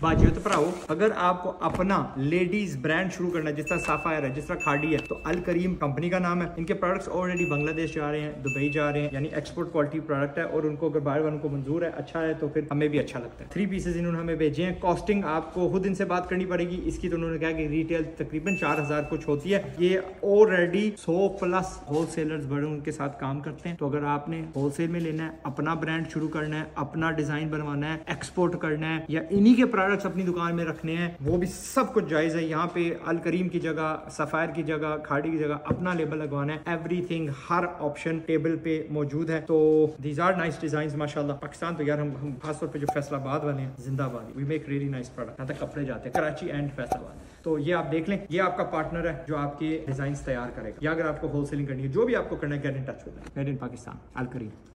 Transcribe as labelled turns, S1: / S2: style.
S1: बाजियो तो भराओ, अगर आपको अपना लेडीज ब्रांड शुरू करना है, जिस तरह साफायर है, जिस तरह खाड़ी है, तो अल करीम कंपनी का नाम है। इनके प्रोडक्ट्स ऑलरेडी बांग्लादेश जा रहे हैं, दुबई जा रहे हैं, यानी एक्सपोर्ट क्वालिटी प्रोडक्ट है। और उनको अगर बाहर वालों को मंजूर है, अच्छा है, तो फिर हमें भी अच्छा लगता है। 3 पीसेज इन्होंने हमें भेजे हैं। कॉस्टिंग आपको खुद इनसे बात करनी पड़ेगी इसकी, तो उन्होंने कहा कि रिटेल तकरीबन 4000 कुछ होती है। ये ऑलरेडी 100+ होलसेलर्स बड़े उनके साथ काम करते हैं। तो अगर आपने होलसेल में लेना है, अपना ब्रांड शुरू करना है, अपना डिजाइन बनवाना है, एक्सपोर्ट करना है, या इन्हीं के प्रोडक्ट्स अपनी दुकान में रखने हैं, वो भी सब कुछ जायज है। यहाँ पे अल करीम की जगह, सफायर की जगह, खाड़ी की जगह अपना लेबल लगवाना है। एवरीथिंग, हर ऑप्शन टेबल पे मौजूद है। तो दीज आर नाइस डिजाइन माशाल्लाह। पाकिस्तान तो यार हम खासतौर पे जो फैसलाबाद वाले हैं, जिंदाबाद, we make really nice product. यहाँ तक कपड़े जाते हैं, कराची एंड फैसलाबाद। तो ये आप देख लें, ये आपका पार्टनर है जो आपके डिजाइन तैयार करेगा, या अगर आपको होलसेलिंग करनी है, जो भी आपको करना है, get in touch with me, made in Pakistan, Al Karim.